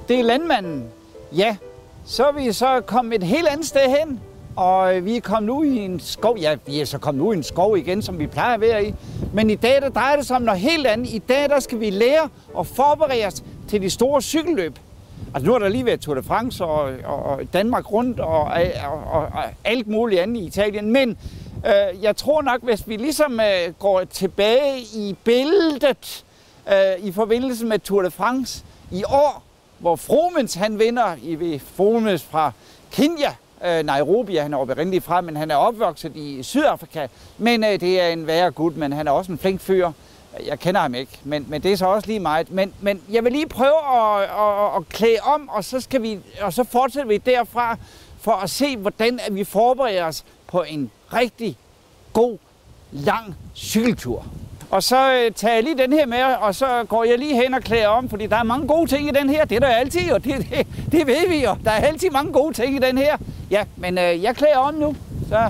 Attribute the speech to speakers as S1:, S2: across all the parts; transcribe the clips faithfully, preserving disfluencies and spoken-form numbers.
S1: det er landmanden. Ja, så er vi så kommet et helt andet sted hen, og vi er kommet ud i en skov. Ja, vi er så kommet ud i en skov igen, som vi plejer at være i. Men i dag, der drejer det sig om noget helt andet. I dag, der skal vi lære og forberede os til de store cykelløb. Altså nu har der lige været Tour de France og, og, og Danmark rundt og, og, og, og alt muligt andet i Italien. Men øh, jeg tror nok, hvis vi ligesom øh, går tilbage i billedet øh, i forbindelse med Tour de France i år, hvor Froome han vinder i Froome fra Kenya, øh, Nairobi, han er oprindeligt fra, men han er opvokset i Sydafrika. Men øh, det er en værre gut, men han er også en flink fyr. Jeg kender ham ikke, men, men det er så også lige meget. Men, men jeg vil lige prøve at, at, at klæde om, og så, skal vi, og så fortsætter vi derfra for at se, hvordan vi forbereder os på en rigtig god, lang cykeltur. Og så øh, tager jeg lige den her med, og så går jeg lige hen og klæder om, fordi der er mange gode ting i den her. Det er der altid, og det, det, det ved vi jo. Der er altid mange gode ting i den her. Ja, men øh, jeg klæder om nu, så...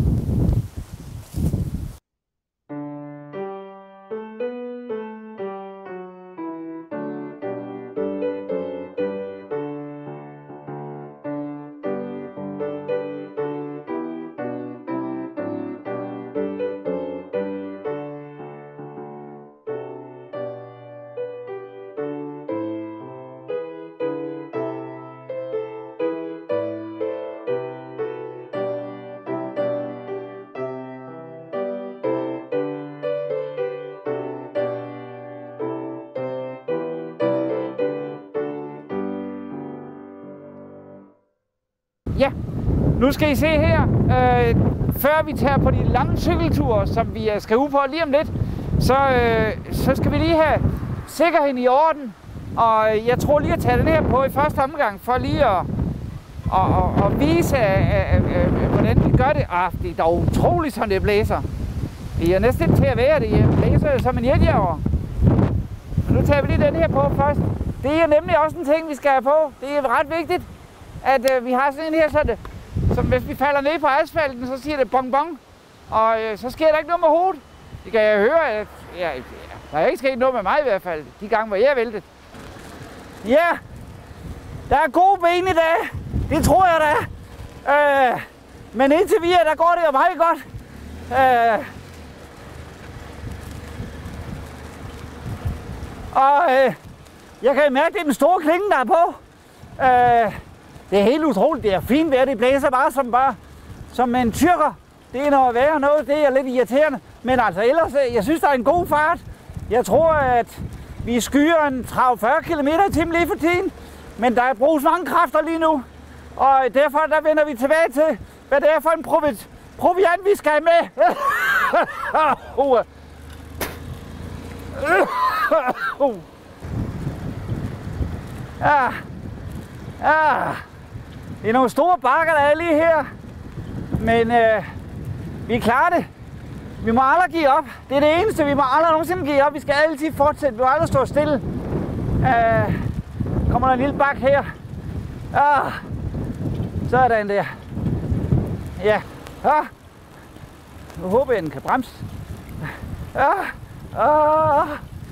S1: Ja, nu skal I se her, øh, før vi tager på de lange cykelture, som vi skal ud på lige om lidt, så, øh, så skal vi lige have sikkerheden i orden. Og jeg tror lige at tage den her på i første omgang, for lige at, at, at, at vise, at, at, at, hvordan vi gør det. Ah, det er dog utroligt, som det blæser. Det er næsten til at være, det blæser som en jetjager. Nu tager vi lige den her på først. Det er nemlig også en ting, vi skal have på. Det er ret vigtigt, at øh, vi har sådan en her, så det, som hvis vi falder ned på asfalten, så siger det bong bong, og øh, så sker der ikke noget med hovedet. Det kan jeg høre, at ja, der er ikke sket noget med mig i hvert fald, de gange, hvor jeg er væltet. Ja, der er gode ben i dag, det tror jeg da. Øh, men indtil videre, der går det jo meget godt. Øh, og øh, jeg kan mærke, det er den store klinge, der er på. Øh, Det er helt utroligt, det er fint vejr, det blæser bare som bare som en tyrker. Det er noget værre noget, det er lidt irriterende. Men altså ellers, jeg synes, der er en god fart. Jeg tror, at vi skyer en tredive til fyrre kilometer i timen lige for tiden. Men der bruges mange kræfter lige nu. Og derfor der vender vi tilbage til, hvad det er for en provi- proviant, vi skal have med. Ja. Ja. Det er nogle store bakker, der er lige her, men øh, vi klarer det. Vi må aldrig give op. Det er det eneste, vi må aldrig nogensinde give op. Vi skal altid fortsætte, vi må aldrig stå stille. Øh, kommer der en lille bakke her. Ah, sådan der. Ja, ah. Nu håber jeg, den kan bremse. Ah, ah.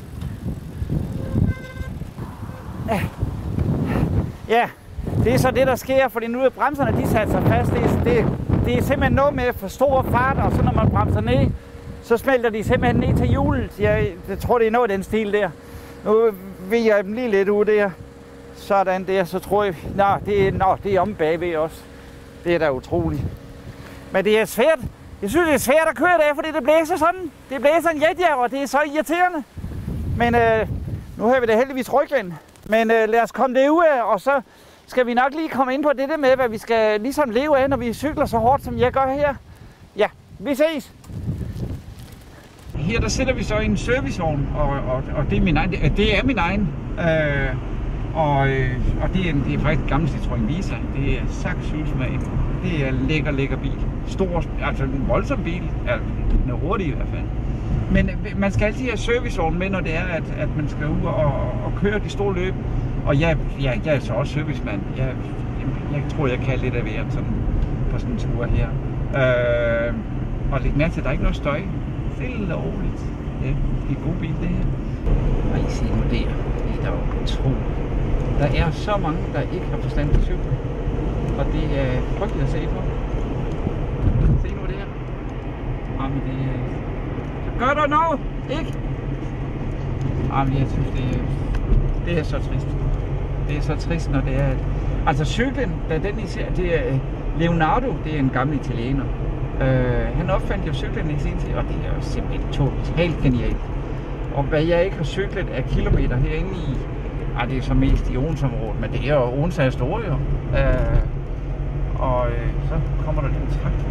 S1: Ja. Det er så det, der sker, fordi nu er bremserne, de satte sig fast. Det er, det, det er simpelthen noget med for stor fart, og så når man bremser ned, så smelter de simpelthen ned til hjulet. Jeg, jeg tror, det er noget af den stil der. Nu vil jeg dem lige lidt ud der. Sådan der, så tror jeg, nå, det er, nå, det er om bagved også. Det er da utroligt. Men det er svært. Jeg synes, det er svært at køre der, fordi det blæser sådan. Det blæser en jetjager, og det er så irriterende. Men øh, nu har vi det heldigvis rygvind. Men øh, lad os komme det ud af, og så skal vi nok lige komme ind på det der med, hvad vi skal ligesom leve af, når vi cykler så hårdt, som jeg gør her. Ja, vi ses! Her der sætter vi så i en servicevogn, og, og, og det er min egen. Det er min egen. Øh, og, øh, og det, er, det er faktisk en gammel Citroën Visa. Det er sakssus med en. Det er en lækker, lækker bil. Stor, altså en voldsom bil. Altså, den er hurtig i hvert fald. Men man skal altid have servicevogn med, når det er, at, at man skal ud og, og køre de store løb. Og jeg, jeg, jeg er så også servicemand. Jeg, jeg, jeg tror, jeg kan lidt af hvert sådan, på sådan en tur her. Øh, og læg mærke til, at der er ikke noget støj. Stille og roligt. Ja, det er en god bil, det her. Og I ser nu der. Det er da utroligt. Der er så mange, der ikke har forstand på cykler. Og det er frygteligt at se på. Se nu det her. Jamen det er... Så gør der noget, ikke? Jamen jeg synes, det er, det er så trist. Det er så trist, når det er... Altså cyklen, da den især, det er Leonardo, det er en gammel italiener. Uh, han opfandt jo cyklen i sin tid, og det er jo simpelthen totalt genialt. Og hvad jeg ikke har cyklet af kilometer herinde i, ah, det er så mest i Odense-området, men det er jo Odense store jo. Uh, og uh, så kommer der lidt traktor.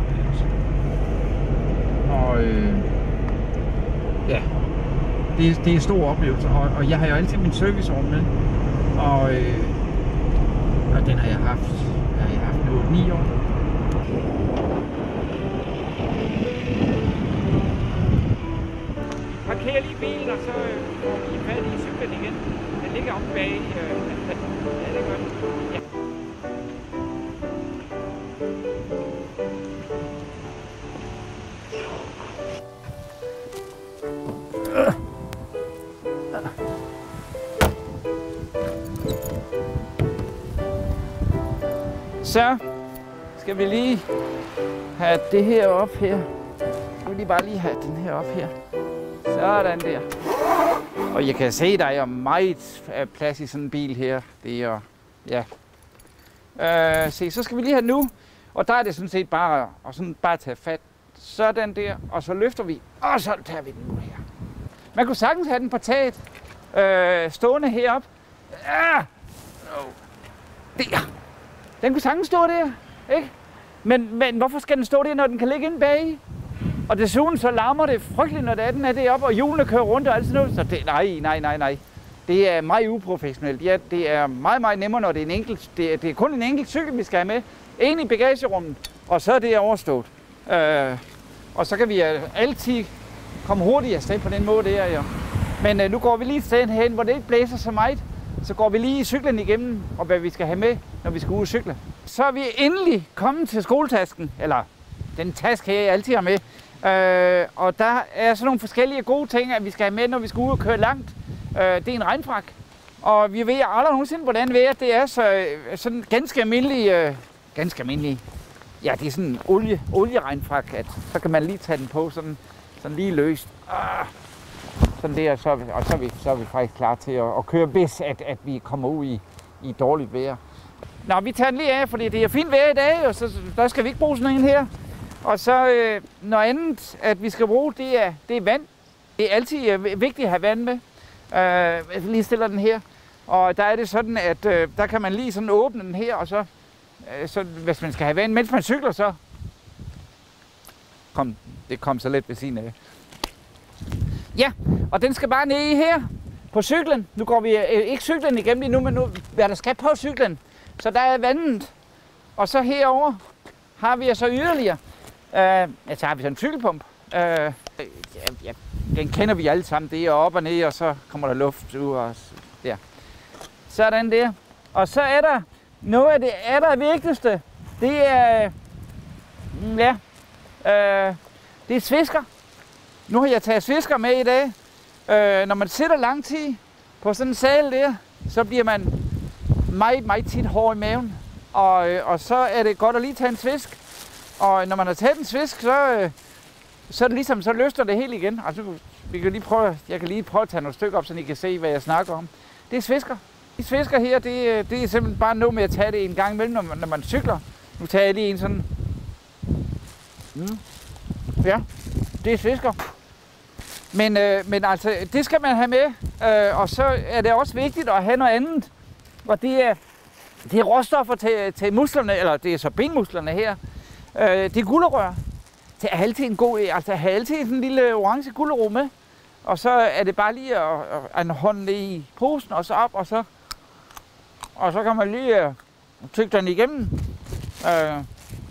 S1: Og uh, ja, det er, det er en stor oplevelse, og, og jeg har jo altid min serviceovn med. Og, uh, og den har jeg haft, har jeg haft nu ni år. Parkerer lige bilen, og så får vi fat i cyklen igen. Den ligger oppe bag. Øh, ja, det gør den. Ja. Så skal vi lige have det her op her. Jeg vil lige bare lige have den her op her. Sådan der. Og jeg kan se, der er meget plads i sådan en bil her. Det er, ja. Øh, se, så skal vi lige have nu. Og der er det sådan set bare at sådan bare tage fat. Sådan der. Og så løfter vi. Og så tager vi den nu her. Man kunne sagtens have den på taget. Øh, stående heroppe. Ah! Der. Den kunne sagtens stå der. Ikke? Men, men hvorfor skal den stå der, når den kan ligge inde bag? Og desuden så larmer det frygteligt, når den er deroppe, og hjulene kører rundt og alt sådan noget. Så det, nej, nej, nej, nej. Det er meget uprofessionelt. Ja, det er meget, meget nemmere, når det er en enkelt. Det er, det er kun en enkelt cykel, vi skal have med. En i bagagerummet, og så er det overstået. Øh, og så kan vi altid komme hurtigt afsted på den måde der, jo. Men øh, nu går vi lige et sted hen, hvor det ikke blæser så meget. Så går vi lige i cyklen igennem, og hvad vi skal have med, når vi skal ud og cykle. Så er vi endelig kommet til skoletasken, eller den taske, jeg altid har med. Øh, og der er sådan nogle forskellige gode ting, at vi skal have med, når vi skal ud og køre langt. Øh, det er en regnfrak. Og vi ved aldrig nogensinde, hvordan vejret det er, så sådan ganske almindelig, øh, ganske almindelig, ja, det er sådan en olie, olieregnfrak, at så kan man lige tage den på, sådan, sådan lige løst. Ah, sådan der, så er vi, og så er vi, så er vi faktisk klar til at, at køre, hvis at, at vi kommer ud i, i dårligt vejr. Nå, vi tager den lige af, fordi det er fint vejr i dag, og så der skal vi ikke bruge sådan en her. Og så øh, noget andet, at vi skal bruge, det er, det er vand. Det er altid øh, vigtigt at have vand med. Øh, jeg lige stiller den her. Og der er det sådan, at øh, der kan man lige sådan åbne den her, og så, øh, så hvis man skal have vand, mens man cykler, så kom, det kom så let ved siden af. Ja, og den skal bare ned i her på cyklen. Nu går vi øh, ikke cyklen igennem lige nu, men nu hvad der skal på cyklen. Så der er vandet. Og så herover har vi så yderligere. Uh, ja, så har vi sådan en cykelpump. Uh, ja, ja, den kender vi alle sammen. Det er op og ned, og så kommer der luft ud. Og der. Sådan der. Og så er der noget af det allervigtigste. Det er, ja, uh, det er svisker. Nu har jeg taget svisker med i dag. Uh, når man sidder lang tid på sådan en sal der, så bliver man meget, meget tit hård i maven. Og, og så er det godt at lige tage en svisk. Og når man har taget en svisk, så, så er det ligesom, så løsner det helt igen. Altså, vi kan lige prøve, jeg kan lige prøve at tage nogle stykker op, så I kan se, hvad jeg snakker om. Det er svisker. De svisker her, det, det er simpelthen bare noget med at tage det en gang imellem, når man, når man cykler. Nu tager jeg lige en sådan. Mm. Ja, det er svisker. Men, øh, men altså, det skal man have med. Øh, og så er det også vigtigt at have noget andet. Og det er, det er råstoffer til, til musklerne, eller det er så benmusklerne her. Øh, det er gulerør. Det er altid en god, altså have altid sådan en lille orange gulerod med. Og så er det bare lige at, at en hånd i posen, og så op, og så, og så kan man lige uh, tykke den igennem. Uh,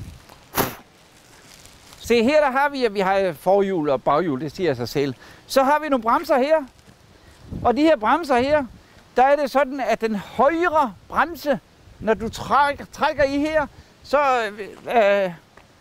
S1: se her, der har vi, at vi har forhjul og baghjul, det siger sig selv. Så har vi nogle bremser her. Og de her bremser her, der er det sådan, at den højre bremse, når du trækker, trækker i her, så øh,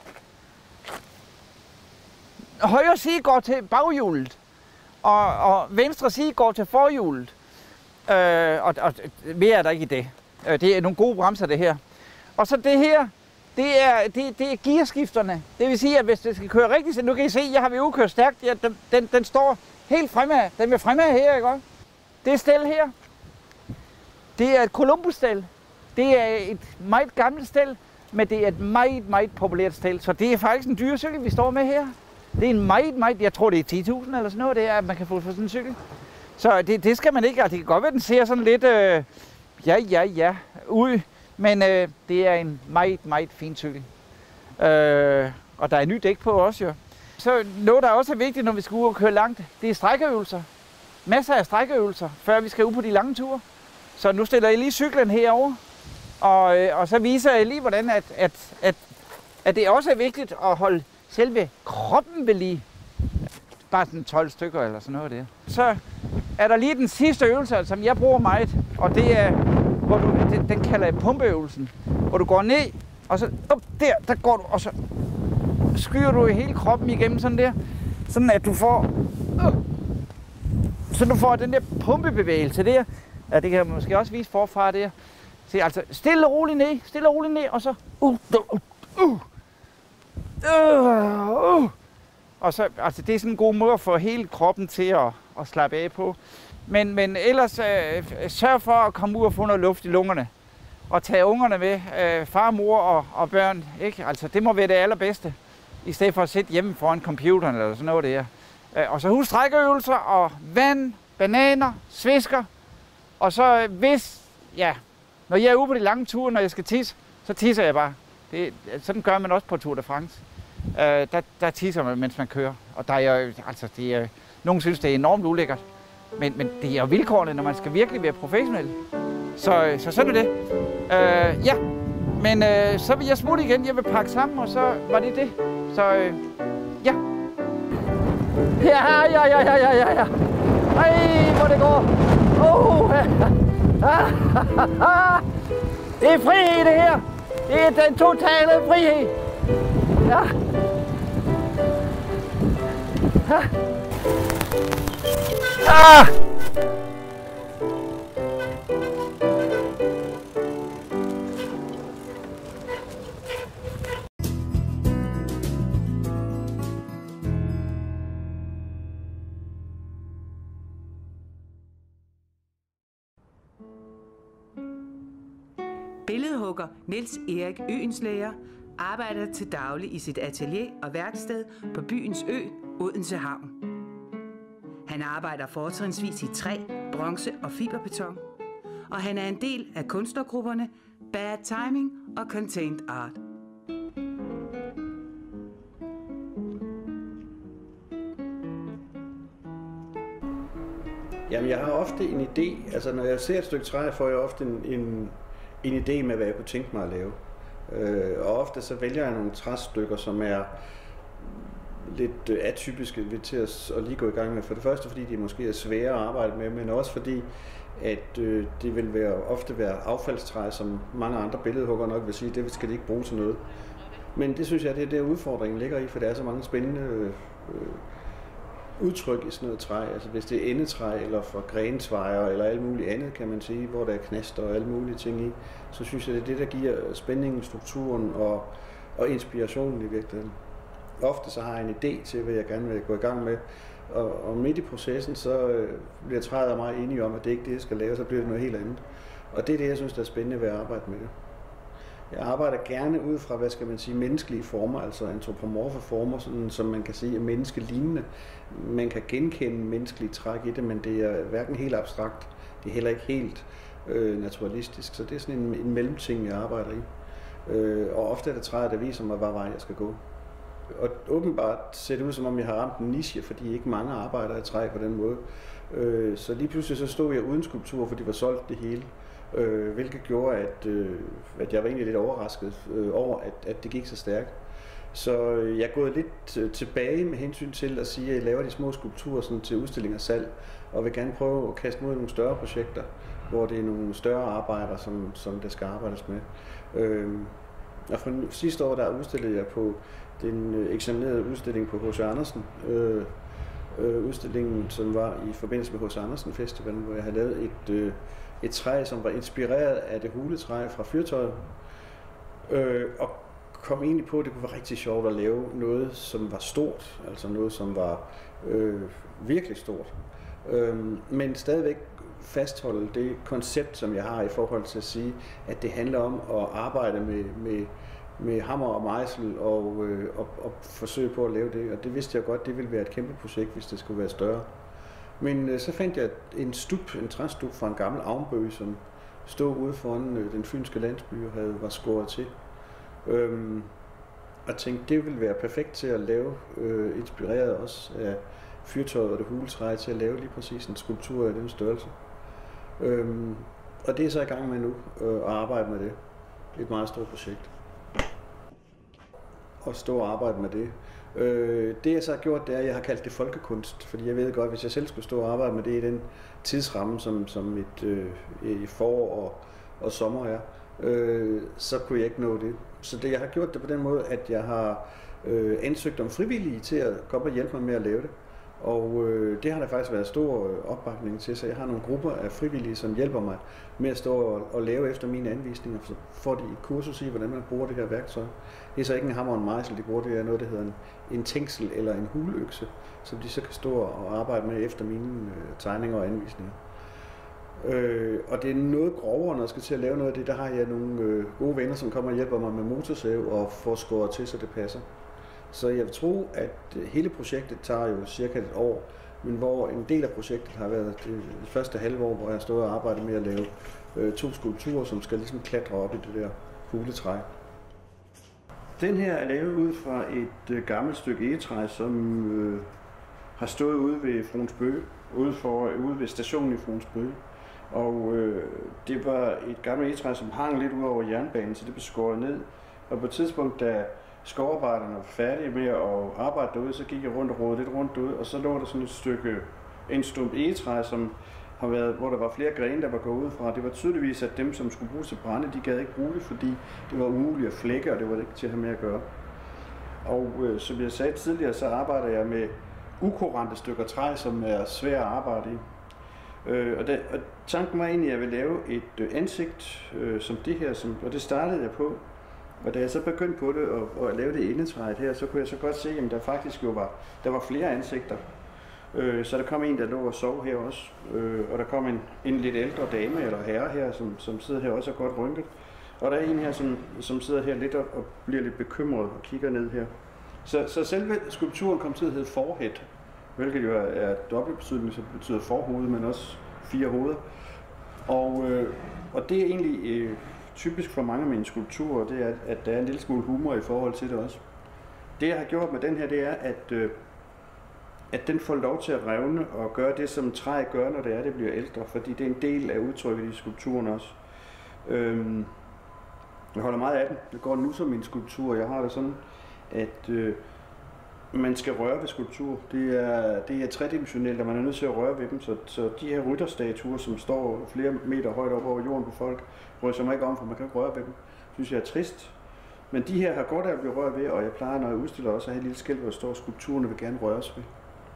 S1: højre side går til baghjulet, og, og venstre side går til forhjulet. Øh, og, og mere er der ikke i det. Øh, det er nogle gode bremser, det her. Og så det her, det er, det, det er gearskifterne. Det vil sige, at hvis det skal køre rigtigt, så nu kan I se, jeg har ved kørt stærkt. Ja, den, den, den står helt fremad. Den vil fremad her, ikke også? Det stel her, det er et Columbus-stel. Det er et meget gammelt stel, men det er et meget, meget populært stel. Så det er faktisk en dyre cykel, vi står med her. Det er en meget, meget, jeg tror det er ti tusind eller sådan noget, det er, at man kan få for sådan en cykel. Så det, det skal man ikke, altså det kan godt være, at den ser sådan lidt, øh, ja, ja, ja, ud. Men øh, det er en meget, meget fin cykel. Øh, og der er ny dæk på også jo. Så noget, der også er vigtigt, når vi skal ud og køre langt, det er strækøvelser. Masser af strækøvelser, før vi skal ud på de lange ture. Så nu stiller jeg lige cyklen herover, og, øh, og så viser jeg lige, hvordan at, at, at, at det også er vigtigt at holde selve kroppen ved lige. Bare sådan tolv stykker eller sådan noget der. Så er der lige den sidste øvelse, som jeg bruger meget, og det er, hvor du, den, den kalder jeg pumpeøvelsen. Hvor du går ned, og så op der, der går du, og så skyder du hele kroppen igennem sådan der. Sådan at du får, øh, så du får den der pumpebevægelse der. Ja, det kan jeg måske også vise forfra der. Se, altså stille og roligt ned, stille og roligt ned, og så uh, uh, uh, uh, uh. Og så, altså det er sådan en god måde at få hele kroppen til at, at slappe af på. Men, men ellers øh, sørg for at komme ud og få noget luft i lungerne. Og tage ungerne med, øh, far, mor og, og børn, ikke? Altså det må være det allerbedste. I stedet for at sidde hjemme foran computeren eller sådan noget der. Øh, og så husk strækøvelser og vand, bananer, svisker. Og så hvis, ja, når jeg er ude på de lange ture, når jeg skal tisse, så tisser jeg bare. Det, sådan gør man også på Tour de France. Uh, der, der tisser man, mens man kører. Og der er jo, altså, det er, nogen synes, det er enormt ulækkert. Men, men det er jo vilkårene, når man skal virkelig være professionel. Så, så sådan er det. Uh, ja, men uh, så vil jeg smutte igen. Jeg vil pakke sammen, og så var det det. Så uh, ja. Ja, ja, ja, ja, ja, ja, ja. Ej, hvor det går. Oh, det er frihed, det her. Det er den totale frihed. Ja. Ah.
S2: Billedhugger Niels Erik Øenslæger arbejder til daglig i sit atelier og værksted på byens ø, Odense Havn. Han arbejder fortrinsvis i træ, bronze og fiberbeton, og han er en del af kunstnergrupperne Bad Timing og Contained Art.
S3: Jamen, jeg har ofte en idé, altså når jeg ser et stykke træ, får jeg ofte en, en, en idé med, hvad jeg kunne tænke mig at lave. Øh, og ofte så vælger jeg nogle træstykker, som er lidt atypiske til at, at lige gå i gang med. For det første, fordi de måske er svære at arbejde med, men også fordi, at øh, det vil være, ofte være affaldstræ, som mange andre billedhugger nok vil sige, det skal de ikke bruge til noget. Men det synes jeg, det er der udfordringen ligger i, for der er så mange spændende øh, udtryk i sådan noget træ. Altså hvis det er endetræ, eller for grentvejer, eller alt muligt andet, kan man sige, hvor der er knaster og alle mulige ting i, så synes jeg, det er det, der giver spændingen, strukturen og, og inspirationen i virkeligheden. Ofte så har jeg en idé til, hvad jeg gerne vil gå i gang med, og, og midt i processen, så øh, bliver træet meget enige om, at det ikke er det, jeg skal lave, så bliver det noget helt andet. Og det er det, jeg synes, der er spændende ved at arbejde med det. Jeg arbejder gerne ud fra, hvad skal man sige, menneskelige former, altså antropomorfe former, sådan, som man kan sige er menneskelignende. Man kan genkende menneskelige træk i det, men det er hverken helt abstrakt, det er heller ikke helt øh, naturalistisk, så det er sådan en, en mellemting, jeg arbejder i. Øh, og ofte er det træet, der viser mig, hvad vej jeg skal gå. Og åbenbart ser det ud, som om jeg har ramt en niche, fordi ikke mange arbejder i træ på den måde. Øh, så lige pludselig så stod jeg uden skulptur, fordi det var solgt det hele. Øh, hvilket gjorde, at, øh, at jeg var egentlig lidt overrasket øh, over, at, at det gik så stærkt. Så øh, jeg er gået lidt øh, tilbage med hensyn til at sige, at jeg laver de små skulpturer sådan, til udstilling og salg, og vil gerne prøve at kaste mod nogle større projekter, hvor det er nogle større arbejder, som, som der skal arbejdes med. Øh, og for sidste år, der udstillede jeg på den øh, eksaminerede udstilling på H C Andersen, øh, øh, udstillingen, som var i forbindelse med H C Andersen Festivalen, hvor jeg havde lavet et, øh, et træ, som var inspireret af det huletræ fra Fyrtøjet. Øh, og kom egentlig på, at det kunne være rigtig sjovt at lave noget, som var stort, altså noget, som var øh, virkelig stort. Øh, men stadigvæk fastholde det koncept, som jeg har i forhold til at sige, at det handler om at arbejde med, med, med hammer og mejsel og, øh, og, og forsøge på at lave det. Og det vidste jeg godt, det ville være et kæmpe projekt, hvis det skulle være større. Men øh, så fandt jeg en stup, en træstup fra en gammel avnbøge, som stod ude foran øh, den fynske landsby og havde, var skåret til. Øhm, og tænkte, det ville være perfekt til at lave, øh, inspireret også af Fyrtøjet og det huletræ, til at lave lige præcis en skulptur af den størrelse. Øhm, og det er så i gang med nu, øh, at arbejde med det. Det er et meget stort projekt. At stå og arbejde med det. Øh, det jeg så har gjort, det er, at jeg har kaldt det folkekunst, fordi jeg ved godt, hvis jeg selv skulle stå og arbejde med det i den tidsramme, som, som et øh, forår og, og sommer er, øh, så kunne jeg ikke nå det. Så det, jeg har gjort det på den måde, at jeg har øh, ansøgt om frivillige til at komme og hjælpe mig med at lave det. Og øh, det har der faktisk været stor opbakning til, så jeg har nogle grupper af frivillige, som hjælper mig med at stå og, og lave efter mine anvisninger. Så får de et kursus i, hvordan man bruger det her værktøj. Det er så ikke en hammer og en mejsel, de bruger, det er noget, der hedder en, en tænksel eller en huløkse, som de så kan stå og arbejde med efter mine øh, tegninger og anvisninger. Øh, og det er noget grovere, når jeg skal til at lave noget af det. Der har jeg nogle øh, gode venner, som kommer og hjælper mig med motorsave og får skåret til, så det passer. Så jeg vil tro, at hele projektet tager jo cirka et år, men hvor en del af projektet har været det første halve år, hvor jeg har stået og arbejdet med at lave øh, to skulpturer, som skal ligesom klatre op i det der huletræ. Den her er lavet ud fra et øh, gammelt stykke egetræ, som øh, har stået ude ved Fruensbøge, ude, for, ude ved stationen i Fruensbøge. Og øh, det var et gammelt egetræ, som hang lidt ud over jernbanen, så det blev skåret ned. Og på et tidspunkt, da skovarbejderne var færdige med at arbejde derude, så gik jeg rundt og rodede lidt rundt derude, og så lå der sådan et stykke, en stump egetræ, som har været, hvor der var flere grene, der var gået ud fra. Det var tydeligvis, at dem, som skulle bruges til brænde, de gad ikke bruge det, fordi det var umuligt at flække, og det var ikke til at have med at gøre. Og øh, som jeg sagde tidligere, så arbejder jeg med ukurante stykker træ, som er svære at arbejde i. Øh, og, det, og tanken var egentlig, at jeg ville lave et øh, ansigt øh, som det her, som, og det startede jeg på. Og da jeg så begyndte på det og, og at lave det indetræet her, så kunne jeg så godt se, at der faktisk jo var, der var flere ansigter. Øh, så der kom en, der lå og sov her også, øh, og der kom en, en lidt ældre dame eller herre her, som, som sidder her også og godt rynket. Og der er en her, som, som sidder her lidt og, og bliver lidt bekymret og kigger ned her. Så, så selve skulpturen kom til at hedde Forhead, hvilket jo er, er dobbelt betydning, så betyder forhoved, men også fire hoveder. Og, øh, og det er egentlig øh, typisk for mange af mine skulpturer, det er, at der er en lille smule humor i forhold til det også. Det jeg har gjort med den her, det er, at, øh, at den får lov til at revne og gøre det, som træ gør, når det er, det bliver ældre, fordi det er en del af udtrykket i skulpturen også. Øhm, jeg holder meget af den. Det går nu som min skulptur. Jeg har det sådan, at øh, man skal røre ved skulptur. Det er, det er tredimensionelt, og man er nødt til at røre ved dem. Så, så de her rytterstatuer, som står flere meter højt op over jorden på folk, rører sig mig ikke om, for man kan ikke røre ved dem. Synes jeg er trist. Men de her har godt af at blive rørt ved, og jeg plejer, når jeg udstiller, også at have et lille skilt, hvor der står, skulpturerne vil gerne røres ved.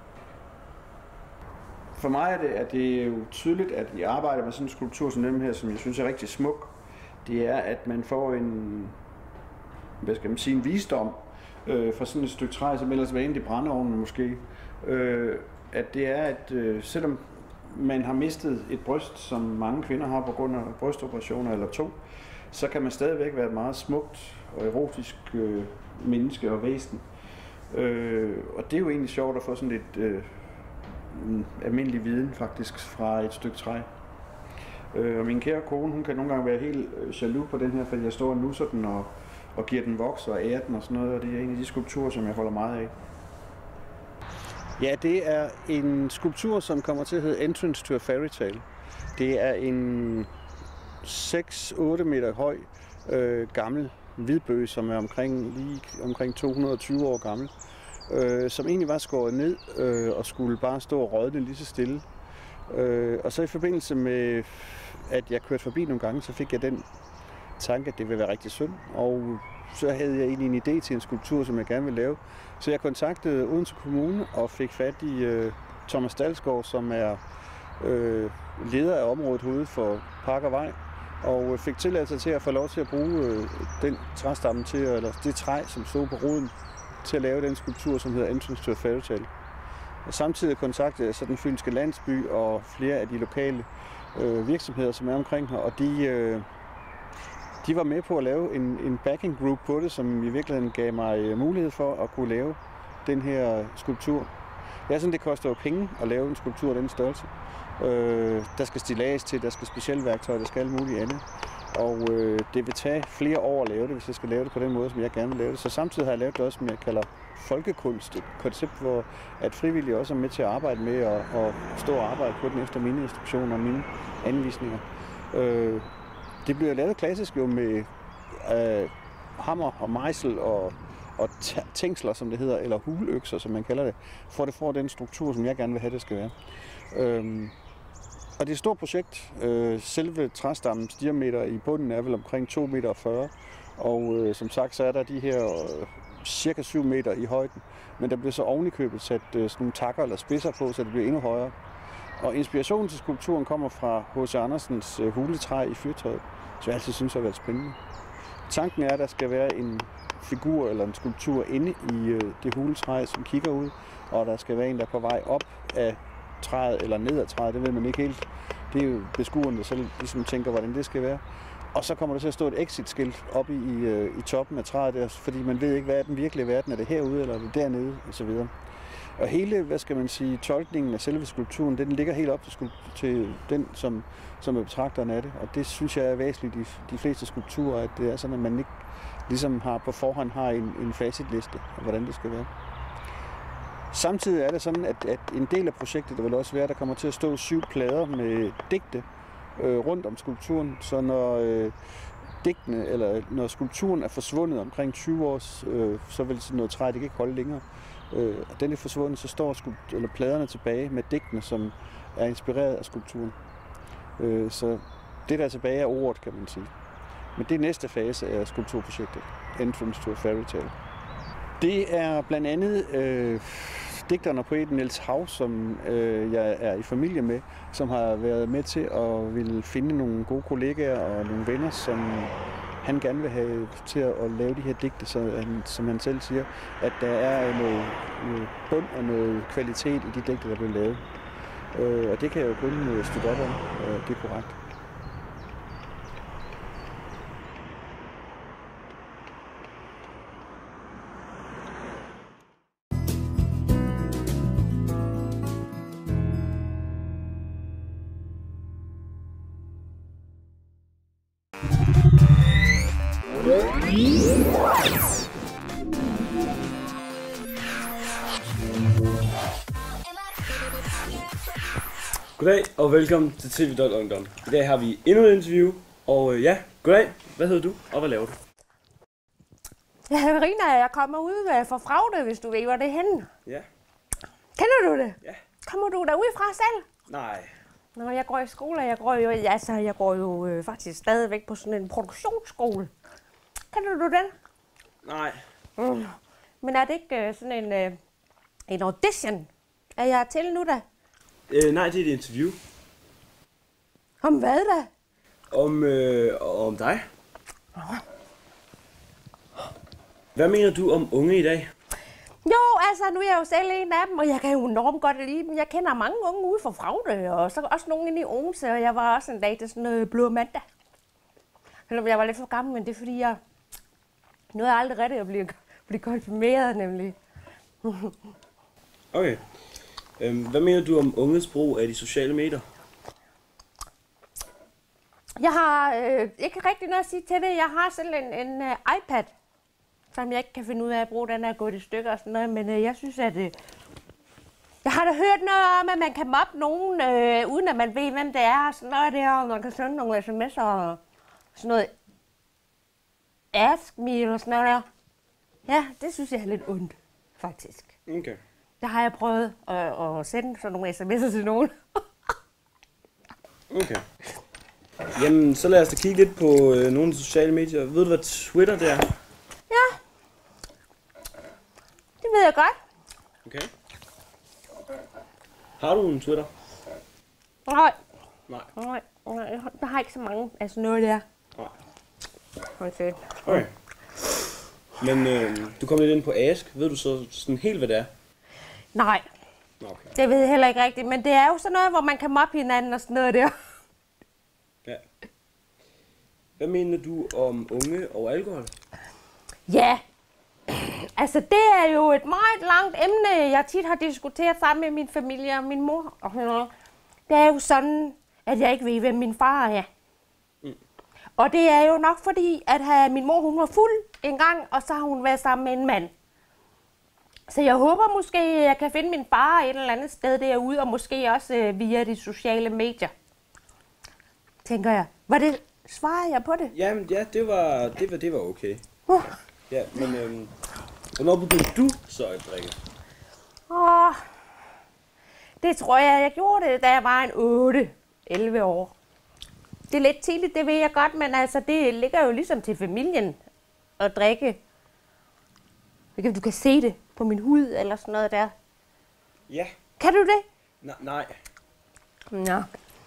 S3: For mig er det, at det er jo tydeligt, at jeg arbejder med sådan en skulptur som den her, som jeg synes er rigtig smuk. Det er, at man får en, hvad skal man sige, en visdom øh, fra sådan et stykke træ, som ellers var inde i brændeovnen måske. Øh, at det er, at øh, selvom man har mistet et bryst, som mange kvinder har på grund af brystoperationer eller to, så kan man stadigvæk være et meget smukt og erotisk øh, menneske og væsen. Øh, og det er jo egentlig sjovt at få sådan lidt øh, almindelig viden faktisk fra et stykke træ. Øh, og min kære kone, hun kan nogle gange være helt øh, jaloux på den her, fordi jeg står og nusser den og, og giver den voks og ærer den og sådan noget, og det er en af de skulpturer, som jeg holder meget af. Ja, det er en skulptur, som kommer til at hedde Entrance to a Fairy Tale. Det er en seks otte meter høj øh, gammel hvidbøge, som er omkring, lige omkring to hundrede og tyve år gammel, øh, som egentlig var skåret ned øh, og skulle bare stå og rådne lige så stille. Øh, og så i forbindelse med, at jeg kørte forbi nogle gange, så fik jeg den tanke, at det ville være rigtig synd. Og så havde jeg egentlig en idé til en skulptur, som jeg gerne ville lave. Så jeg kontaktede Odense Kommune og fik fat i øh, Thomas Dalsgaard, som er øh, leder af området herude for Park og Vej, og fik tilladelse til at få lov til at bruge øh, den træstamme til, eller det træ, som stod på roden, til at lave den skulptur, som hedder Entrance to a Fairy Tale. Og samtidig kontaktede jeg så den fynske landsby og flere af de lokale øh, virksomheder, som er omkring her, og de, øh, de var med på at lave en, en backing group på det, som i virkeligheden gav mig mulighed for at kunne lave den her skulptur. Det er sådan, det koster jo penge at lave en skulptur af den størrelse. Øh, der skal stillads til, der skal specielle værktøjer, der skal alt muligt andet. Og øh, det vil tage flere år at lave det, hvis jeg skal lave det på den måde, som jeg gerne vil lave det. Så samtidig har jeg lavet det også, som jeg kalder folkekunst. Et koncept, hvor at frivillige også er med til at arbejde med at, at stå og arbejde på den efter mine instruktioner og mine anvisninger. Øh, det bliver lavet klassisk jo med øh, hammer og mejsel og, og tængsler, som det hedder, eller huløkser, som man kalder det, for at det får den struktur, som jeg gerne vil have, det skal være. Øh, Og det er et stort projekt. Selve træstammens diameter i bunden er vel omkring to komma fyrre meter, og øh, som sagt så er der de her øh, cirka syv meter i højden, men der bliver så oven i købet sat øh, sådan nogle takker eller spidser på, så det bliver endnu højere. Og inspirationen til skulpturen kommer fra H C Andersens øh, huletræ i Fyrtøjet, som jeg altid synes har været spændende. Tanken er, at der skal være en figur eller en skulptur inde i øh, det huletræ, som kigger ud, og der skal være en, der er på vej op af træet eller ned ad træet, det ved man ikke helt. Det er jo beskueren, der selv ligesom tænker, hvordan det skal være. Og så kommer der til at stå et exit-skilt oppe i, i, i toppen af træet der, fordi man ved ikke, hvad er den virkelige verden, er det herude eller er det dernede, og så videre. Og hele, hvad skal man sige, tolkningen af selve skulpturen, den ligger helt op til, til den, som, som er betragteren af det. Og det synes jeg er væsentligt i de fleste skulpturer, at det er sådan, at man ikke ligesom har på forhånd har en, en facitliste af, hvordan det skal være. Samtidig er det sådan, at, at en del af projektet, der vil også være, at der kommer til at stå syv plader med digte øh, rundt om skulpturen. Så når øh, digtene, eller når skulpturen er forsvundet omkring tyve år, øh, så vil sådan noget træ, det kan ikke holde længere. Øh, og den er forsvundet, så står skulpt- eller pladerne tilbage med digtene, som er inspireret af skulpturen. Øh, så det, der er tilbage, er ordet, kan man sige. Men det er næste fase af skulpturprojektet, Entrance to a Fairy Tale. Det er blandt andet øh, digteren og poeten Niels Hav, som øh, jeg er i familie med, som har været med til at ville finde nogle gode kollegaer og nogle venner, som han gerne vil have til at lave de her digte, så han, som han selv siger, at der er noget, noget bund og noget kvalitet i de digte, der bliver lavet. Øh, og det kan jeg jo kun støtte op om, og det er korrekt.
S4: Goddag og velkommen til T V punktum ungdom. I dag har vi endnu et interview, og øh, ja, goddag. Hvad hedder du, og hvad laver du?
S5: Jeg hedder Karina, jeg kommer ud fra Fragde, hvis du ved, hvor det er henne.
S4: Ja.
S5: Kender du det?
S4: Ja.
S5: Kommer du derudefra selv?
S4: Nej.
S5: Nå, jeg går i skole, jeg går jo, altså, jeg går jo øh, faktisk stadigvæk på sådan en produktionsskole. Kender du den?
S4: Nej.
S5: Mm. Men er det ikke øh, sådan en, øh, en audition? Er jeg til nu da?
S4: Øh, nej, det er et interview.
S5: Om hvad da?
S4: Om, øh, om dig. Hvad mener du om unge i dag?
S5: Jo, altså, nu er jeg jo selv en af dem, og jeg kan jo enormt godt lide dem. Jeg kender mange unge ude fra Fragde, og så også nogle inde i Odense, og jeg var også en dag til sådan noget blå mandag. Selvom jeg var lidt for gammel, men det er fordi, jeg nåede aldrig rigtigt at blive, blive konfirmeret, nemlig.
S4: Okay. Øhm, hvad mener du om unges brug af de sociale medier?
S5: Jeg har øh, ikke rigtig noget at sige til det. Jeg har selv en, en uh, iPad, som jeg ikke kan finde ud af at bruge. Den er gået i stykker og sådan noget, men øh, jeg synes, at... Øh, jeg har da hørt noget om, at man kan mobbe nogen, øh, uden at man ved, hvem det er, og sådan noget der, og man kan sende nogle sms'er og sådan noget. Ask me eller sådan noget der. Ja, det synes jeg er lidt ondt, faktisk.
S4: Okay.
S5: Der har jeg prøvet at, at sende sådan nogle sms'er til nogen.
S4: Okay. Jamen, så lad os da kigge lidt på øh, nogle af de sociale medier. Ved du, hvad Twitter det er? Okay. Har du en Twitter?
S5: Nej.
S4: Nej.
S5: Nej, nej, jeg har ikke så mange. Altså noget der.
S4: Nej.
S5: Okay.
S4: Okay. Men øh, du kom lidt ind på Ask. Ved du så sådan helt, hvad det er?
S5: Nej,
S4: Okay.
S5: det ved jeg heller ikke rigtigt. Men det er jo sådan noget, hvor man kan mobbe hinanden og sådan noget der.
S4: Ja. Hvad mener du om unge og alkohol?
S5: Ja, altså det er jo et meget langt emne, jeg tit har diskuteret sammen med min familie og min mor. Og sådan noget. Det er jo sådan, at jeg ikke ved, hvem min far er. Mm. Og det er jo nok fordi, at min mor hun var fuld en gang, og så har hun været sammen med en mand. Så jeg håber måske, at jeg kan finde min far et eller andet sted derude, og måske også øh, via de sociale medier. Tænker jeg. Var det, svarede jeg på det?
S4: Jamen ja, det var, det var, det var okay.
S5: Uh.
S4: Ja, men øhm, hvornår begyndte du så at drikke?
S5: Åh, det tror jeg, jeg gjorde det, da jeg var en otte elleve år. Det er lidt tidligt, det ved jeg godt, men altså, det ligger jo ligesom til familien at drikke. Du kan se det på min hud eller sådan noget der.
S4: Ja.
S5: Kan du det?
S4: Nej. nej.
S5: Nå.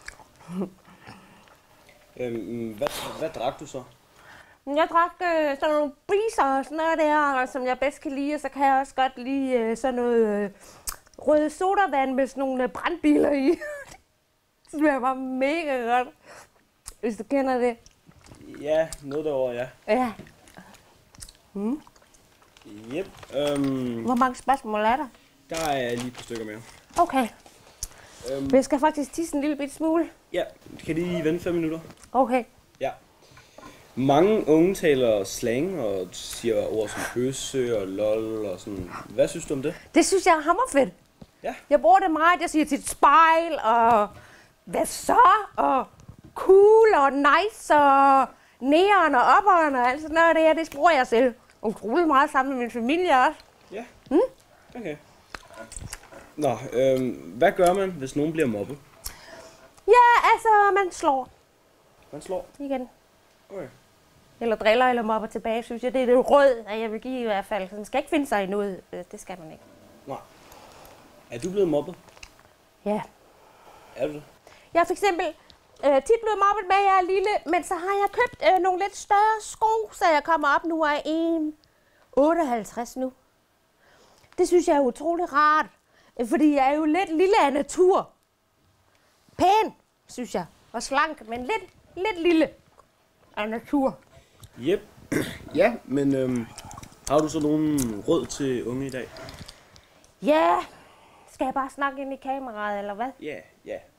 S4: Øhm, hvad, hvad drak du så?
S5: Jeg drak øh, sådan nogle briser og sådan noget der, som jeg bedst kan lide, og så kan jeg også godt lide øh, sådan noget øh, røde sodavand med sådan nogle øh, brandbiler i. Det smager bare mega godt, hvis du kender det.
S4: Ja, noget derovre, ja.
S5: Ja. Mm.
S4: Yep. Øhm,
S5: Hvor mange spørgsmål er der?
S4: der er lige et par stykker mere.
S5: Okay.
S4: Øhm,
S5: Jeg skal faktisk tisse en lille bit smule.
S4: ja, kan lige vente fem minutter?
S5: Okay.
S4: Ja. Mange unge taler slang og siger ord som bøsse og lol og sådan. Hvad synes du om det?
S5: Det synes jeg er hammerfedt.
S4: Ja.
S5: Jeg bruger det meget. Jeg siger til et spejl, og hvad så? Og cool og nice og neon og upperen og alt sådan noget. Det, her, det bruger jeg selv utrolig meget sammen med min familie også.
S4: Ja.
S5: Hmm?
S4: Okay. Nå, øhm, hvad gør man, hvis nogen bliver mobbet?
S5: Ja, altså, man slår
S4: Man slår.
S5: igen.
S4: Okay.
S5: Eller driller eller mobber tilbage, synes jeg. Det er det rød, at jeg vil give i hvert fald. Så man skal ikke finde sig i noget. Det skal man ikke.
S4: Nej. Er du blevet mobbet?
S5: Ja.
S4: Er du det?
S5: Jeg er for eksempel øh, tit blevet mobbet med, at jeg er lille, men så har jeg købt øh, nogle lidt større sko, så jeg kommer op nu af en komma otteoghalvtreds nu. Det synes jeg er utrolig rart, fordi jeg er jo lidt lille af natur. Pæn, synes jeg, og slank, men lidt, lidt lille af natur.
S4: Yep. Ja, men øhm, har du så nogen råd til unge i dag?
S5: Ja, skal jeg bare snakke ind i kameraet, eller hvad?
S4: Ja, yeah, ja. Yeah.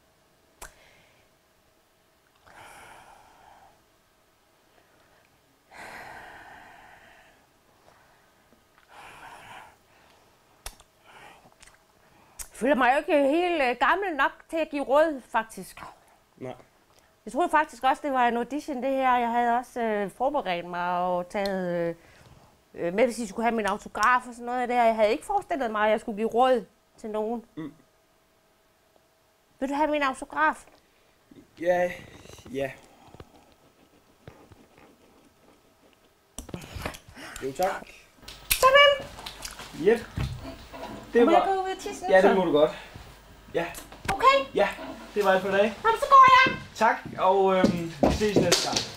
S5: Jeg føler mig jo ikke helt øh, gammel nok til at give råd, faktisk.
S4: Nej.
S5: Jeg troede faktisk også, det var en audition, det her. Jeg havde også øh, forberedt mig og taget øh, med, hvis I skulle have min autograf og sådan noget der. Jeg havde ikke forestillet mig, at jeg skulle give råd til nogen. Mm. Vil du have min autograf?
S4: Ja, ja. Jo, tak.
S5: Sådan!
S4: Yep. Det
S5: må
S4: var...
S5: jeg gå ud og tisse nu,
S4: Ja,
S5: så?
S4: det må du godt. Ja.
S5: Okay.
S4: Ja, det var alt for i dag.
S5: Jamen, så går jeg.
S4: Tak, og øhm, vi ses næste gang.